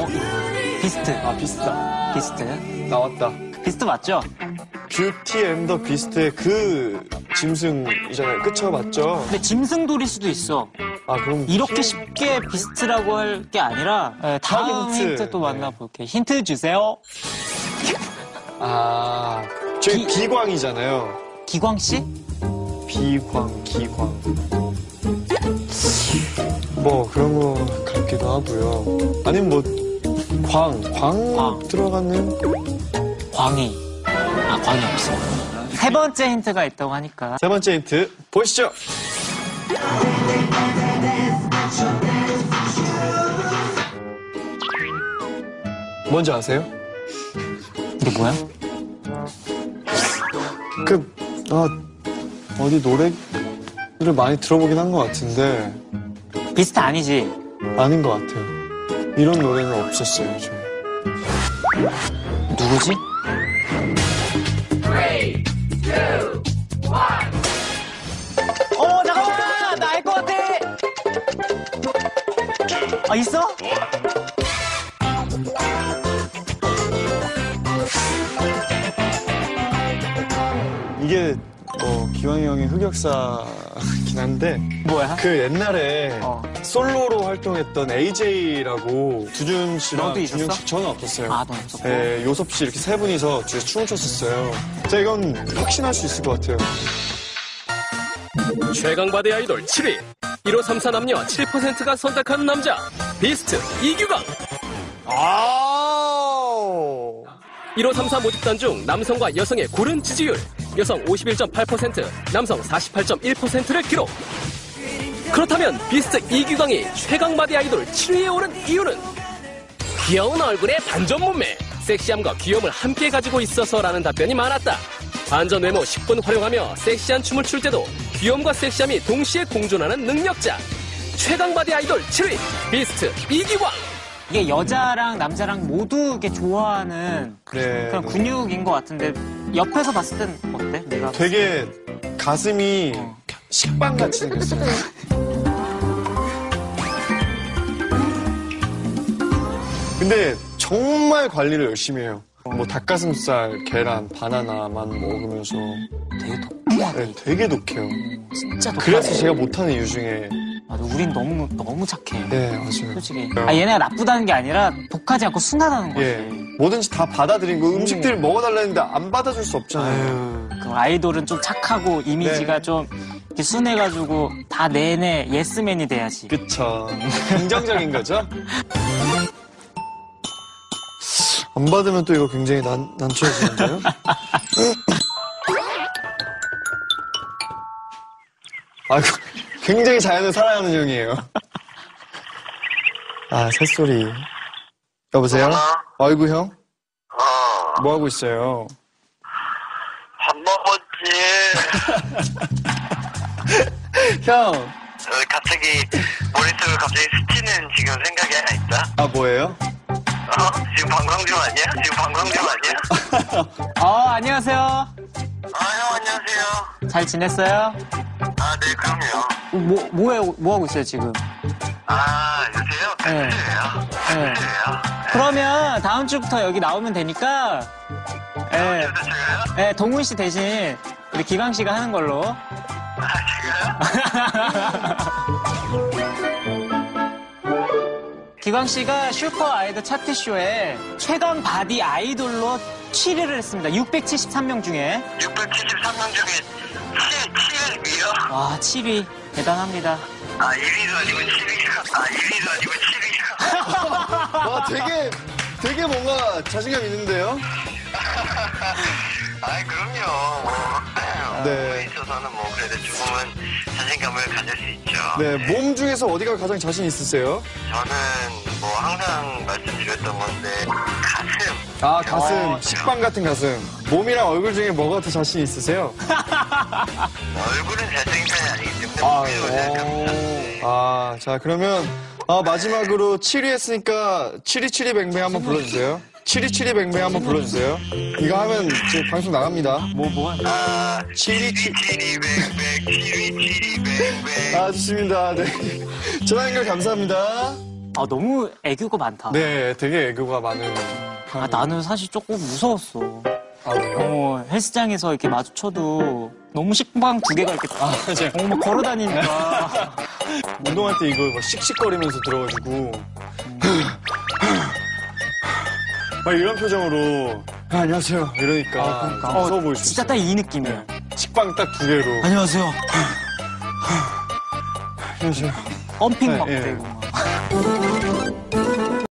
비스트. 아, 비스트다. 비스트. 나왔다. 비스트 맞죠? 뷰티 앤 더 비스트의 그 짐승이잖아요. 그쵸, 맞죠? 근데 짐승돌일 수도 있어. 아, 그럼. 이렇게 쉽게 비스트라고 할 게 아니라 다음 힌트 또 만나볼게요. 힌트 주세요. 아, 저희 비광이잖아요. 기광 씨? 비광, 기광. 뭐, 그런 거 같기도 하고요. 아니면 뭐, 광 들어가는? 광이. 아, 광이 없어. 세 번째 힌트가 있다고 하니까. 세 번째 힌트, 보시죠. 뭔지 아세요? 이게 뭐야? 어디 노래를 많이 들어보긴 한 것 같은데, 비스트 아니지? 아닌 것 같아요. 이런 노래는 없었어요, 요즘에. 누구지? 3, 2, 1. 잠깐만! 나 알 것 같아! 아, 있어? 이게, 기광이 형의 흑역사긴 한데, 뭐야? 그 옛날에 솔로로 활동했던 AJ라고 두준 씨랑 너도 있었어? 준영 씨, 저는 없었어요. 아, 너 없었고. 네, 요섭 씨 이렇게 세 분이서 뒤에서 춤을 췄었어요. 제가 이건 확신할 수 있을 것 같아요. 최강바디 아이돌 7위 1534 남녀 7%가 선택한 남자 비스트 이규광. 1534 모집단 중 남성과 여성의 고른 지지율 여성 51.8%, 남성 48.1%를 기록. 그렇다면 비스트 이규광이 최강바디 아이돌 7위에 오른 이유는 귀여운 얼굴에 반전 몸매, 섹시함과 귀여움을 함께 가지고 있어서라는 답변이 많았다. 반전 외모 10분 활용하며 섹시한 춤을 출 때도 귀여움과 섹시함이 동시에 공존하는 능력자 최강바디 아이돌 7위 비스트 이기광. 이게 여자랑 남자랑 모두 이게 좋아하는 그런 근육인 것 같은데 옆에서 봤을 땐 어때? 내가 되게 가슴이 식빵같이 생겼어요. 근데 정말 관리를 열심히 해요. 뭐 닭가슴살, 계란, 바나나만 먹으면서 되게 독하네. 네, 되게 독해요. 진짜 독하네. 그래서 제가 못하는 이유 중에 맞아, 우린 너무 착해. 네, 맞아요. 솔직히. 얘네가 나쁘다는 게 아니라 독하지 않고 순하다는 거지. 예, 뭐든지 다 받아들이고 음식들을 먹어달라는데 안 받아줄 수 없잖아요. 그 아이돌은 좀 착하고 이미지가 좀 이렇게 순해가지고 다 내내 예스맨이 돼야지. 그쵸. 긍정적인 거죠? 안 받으면 또 이거 굉장히 난처해지는데요? 아이고, 굉장히 자연을 사랑하는 형이에요. 아, 새소리. 여보세요? 아이고, 형? 뭐 하고 있어요? 밥 먹었지. 형! 갑자기 머릿속에 갑자기 스치는 지금 생각이 하나 있다. 아, 뭐예요? 지금 방광중 아니야? 지금 방광중 아니야? 안녕하세요. 형 안녕하세요. 잘 지냈어요? 네 그럼요. 뭐 하고 있어요, 지금? 요새요? 네. 팬트예요. 그러면 다음 주부터 여기 나오면 되니까, 저요? 네, 동훈 씨 대신 우리 기광 씨가 하는 걸로. 제가요? 기광 씨가 슈퍼 아이돌 차트쇼에 최강 바디 아이돌로 7위를 했습니다. 673명 중에. 673명 중에 7위요? 와, 7위. 대단합니다. 1위도 아니고 7위요? 1위도 아니고 7위요? 와, 되게 뭔가 자신감 있는데요? 그럼요. 네. 있어서는 그래도 조금은 자신감을 가질 수 있죠. 네, 몸 중에서 어디가 가장 자신 있으세요? 저는 항상 말씀드렸던 건데 가슴. 가슴. 식빵 같은 가슴. 몸이랑 얼굴 중에 뭐가 더 자신 있으세요? 얼굴은 잘생긴 편이 아니기 때문에 몸이 생각합니다. 자, 그러면 마지막으로 7위 했으니까 727뱅뱅 한번 불러주세요. 727뱅뱅 한번 불러주세요. 이거 하면 지금 방송 나갑니다. 뭐? 727뱅뱅. 좋습니다. 네. 전화 연결 감사합니다. 아, 너무 애교가 많다. 네, 되게 애교가 많은 아, 편이에요. 나는 사실 조금 무서웠어. 아, 왜요? 헬스장에서 이렇게 마주쳐도 너무 식빵 2개가 이렇게 맞아요. 막 걸어 다니니까. 운동할 때 이거 막 씩씩거리면서 들어가지고 막 이런 표정으로 안녕하세요 이러니까 좀 무서워 보일 수 진짜 있어요. 딱 이 느낌이야. 식빵 딱 2개로 안녕하세요. 안녕하세요. 펌핑 네, 막 예. 되고 막.